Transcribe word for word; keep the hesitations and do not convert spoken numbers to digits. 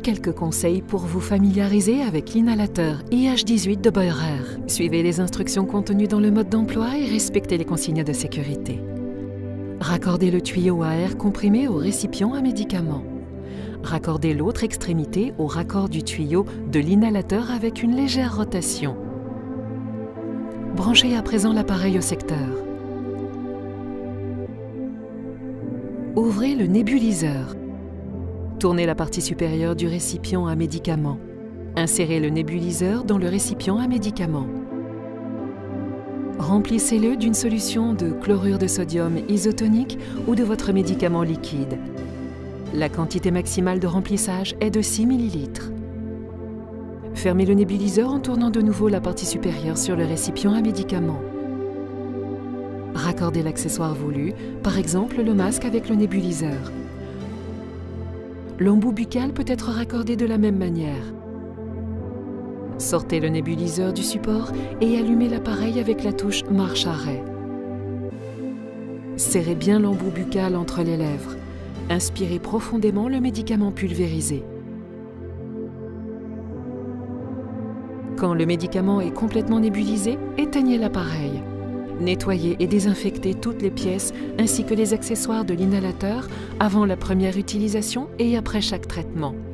quelques conseils pour vous familiariser avec l'inhalateur I H dix-huit de Beurer. Suivez les instructions contenues dans le mode d'emploi et respectez les consignes de sécurité. Raccordez le tuyau à air comprimé au récipient à médicaments. Raccordez l'autre extrémité au raccord du tuyau de l'inhalateur avec une légère rotation. Branchez à présent l'appareil au secteur. Ouvrez le nébuliseur. Tournez la partie supérieure du récipient à médicaments. Insérez le nébuliseur dans le récipient à médicaments. Remplissez-le d'une solution de chlorure de sodium isotonique ou de votre médicament liquide. La quantité maximale de remplissage est de six millilitres. Fermez le nébuliseur en tournant de nouveau la partie supérieure sur le récipient à médicaments. Raccordez l'accessoire voulu, par exemple le masque avec le nébuliseur. L'embout buccal peut être raccordé de la même manière. Sortez le nébuliseur du support et allumez l'appareil avec la touche marche-arrêt. Serrez bien l'embout buccal entre les lèvres. Inspirez profondément le médicament pulvérisé. Quand le médicament est complètement nébulisé, éteignez l'appareil. Nettoyez et désinfectez toutes les pièces ainsi que les accessoires de l'inhalateur avant la première utilisation et après chaque traitement.